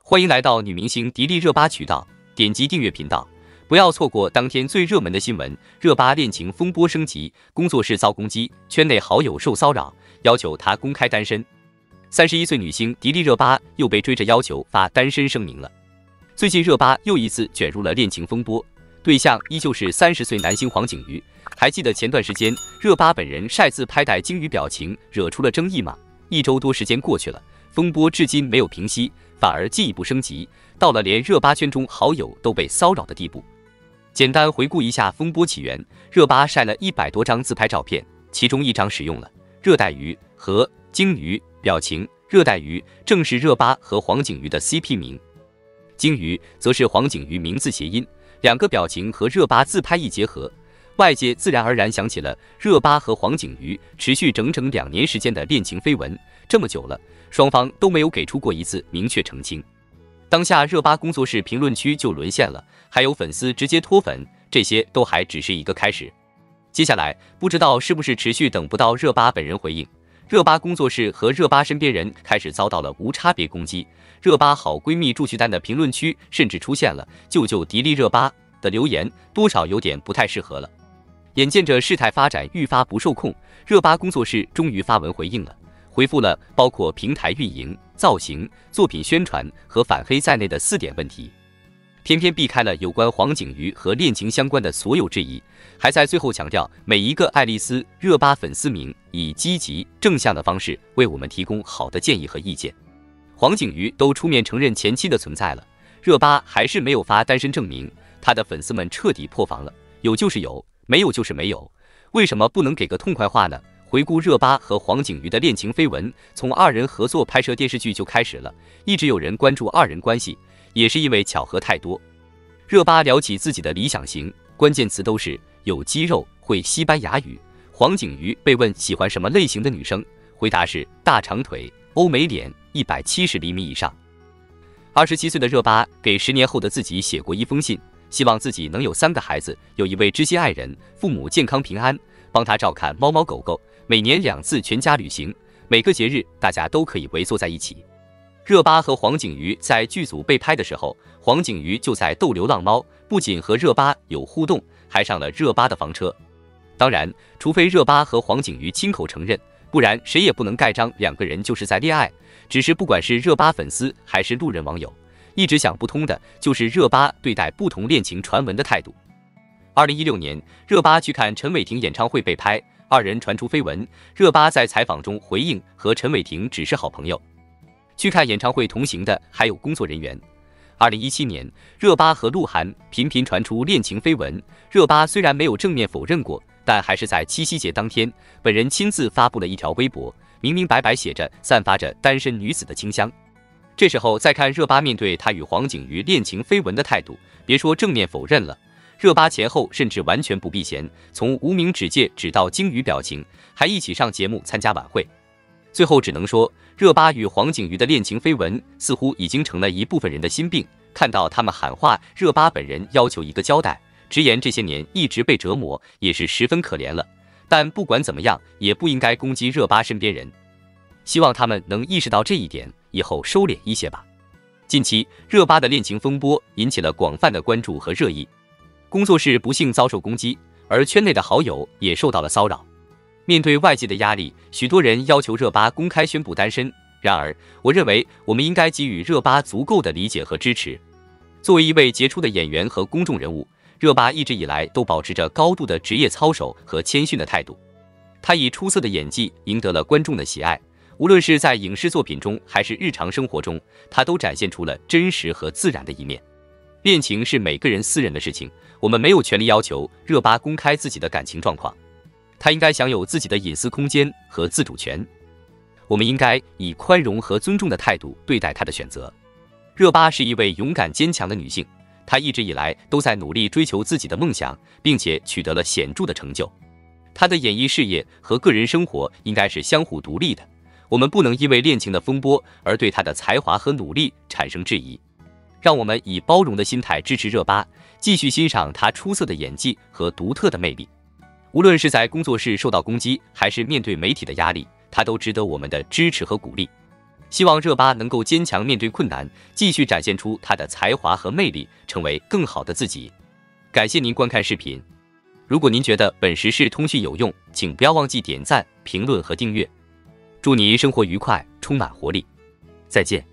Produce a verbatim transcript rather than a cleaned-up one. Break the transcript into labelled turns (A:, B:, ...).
A: 欢迎来到女明星迪丽热巴渠道，点击订阅频道，不要错过当天最热门的新闻。热巴恋情风波升级，工作室遭攻击，圈内好友受骚扰，要求她公开单身。三十一岁女星迪丽热巴又被追着要求发单身声明了。最近热巴又一次卷入了恋情风波，对象依旧是三十岁男星黄景瑜。还记得前段时间热巴本人晒自拍带鲸鱼表情惹出了争议吗？一周多时间过去了，风波至今没有平息，反而进一步升级，到了连热巴圈中好友都被骚扰的地步。简单回顾一下风波起源，热巴晒了一百多张自拍照片，其中一张使用了热带鱼和鲸鱼表情，热带鱼正是热巴和黄景瑜的 C P 名，鲸鱼则是黄景瑜名字谐音，两个表情和热巴自拍一结合，外界自然而然想起了热巴和黄景瑜持续整整两年时间的恋情绯闻。这么久了，双方都没有给出过一次明确澄清。当下热巴工作室评论区就沦陷了，还有粉丝直接脱粉，这些都还只是一个开始。接下来不知道是不是持续等不到热巴本人回应，热巴工作室和热巴身边人开始遭到了无差别攻击。热巴好闺蜜祝绪丹的评论区甚至出现了救救迪丽热巴的留言，多少有点不太适合了。眼见着事态发展愈发不受控，热巴工作室终于发文回应了，回复了包括平台运营、造型、作品宣传和反黑在内的四点问题，偏偏避开了有关黄景瑜和恋情相关的所有质疑，还在最后强调每一个爱丽丝热巴粉丝名以积极正向的方式为我们提供好的建议和意见。黄景瑜都出面承认前妻的存在了，热巴还是没有发单身证明，他的粉丝们彻底破防了，有就是有，没有就是没有，为什么不能给个痛快话呢？回顾热巴和黄景瑜的恋情绯闻，从二人合作拍摄电视剧就开始了，一直有人关注二人关系，也是因为巧合太多。热巴聊起自己的理想型，关键词都是有肌肉、会西班牙语。黄景瑜被问喜欢什么类型的女生，回答是大长腿、欧美脸、一百七十厘米以上。二十七岁的热巴给十年后的自己写过一封信，希望自己能有三个孩子，有一位知心爱人，父母健康平安，帮他照看猫猫狗狗，每年两次全家旅行，每个节日大家都可以围坐在一起。热巴和黄景瑜在剧组被拍的时候，黄景瑜就在逗流浪猫，不仅和热巴有互动，还上了热巴的房车。当然，除非热巴和黄景瑜亲口承认，不然谁也不能盖章两个人就是在恋爱。只是不管是热巴粉丝还是路人网友，一直想不通的就是热巴对待不同恋情传闻的态度。二零一六年，热巴去看陈伟霆演唱会被拍，二人传出绯闻，热巴在采访中回应和陈伟霆只是好朋友。去看演唱会同行的还有工作人员。二零一七年，热巴和鹿晗频频传出恋情绯闻，热巴虽然没有正面否认过，但还是在七夕节当天，本人亲自发布了一条微博，明明白白写着散发着单身女子的清香。这时候再看热巴面对她与黄景瑜恋情绯闻的态度，别说正面否认了，热巴前后甚至完全不避嫌，从无名指戒指到鲸鱼表情，还一起上节目参加晚会。最后只能说，热巴与黄景瑜的恋情绯闻似乎已经成了一部分人的心病，看到他们喊话热巴本人要求一个交代，直言这些年一直被折磨，也是十分可怜了。但不管怎么样，也不应该攻击热巴身边人，希望他们能意识到这一点，以后收敛一些吧。近期热巴的恋情风波引起了广泛的关注和热议，工作室不幸遭受攻击，而圈内的好友也受到了骚扰。面对外界的压力，许多人要求热巴公开宣布单身。然而，我认为我们应该给予热巴足够的理解和支持。作为一位杰出的演员和公众人物，热巴一直以来都保持着高度的职业操守和谦逊的态度。她以出色的演技赢得了观众的喜爱，无论是在影视作品中还是日常生活中，她都展现出了真实和自然的一面。恋情是每个人私人的事情，我们没有权利要求热巴公开自己的感情状况，她应该享有自己的隐私空间和自主权。我们应该以宽容和尊重的态度对待她的选择。热巴是一位勇敢坚强的女性，她一直以来都在努力追求自己的梦想，并且取得了显著的成就。她的演艺事业和个人生活应该是相互独立的，我们不能因为恋情的风波而对她的才华和努力产生质疑。让我们以包容的心态支持热巴，继续欣赏她出色的演技和独特的魅力。无论是在工作室受到攻击，还是面对媒体的压力，她都值得我们的支持和鼓励。 希望热巴能够坚强面对困难，继续展现出她的才华和魅力，成为更好的自己。感谢您观看视频。如果您觉得本时事通讯有用，请不要忘记点赞、评论和订阅。祝你生活愉快，充满活力。再见。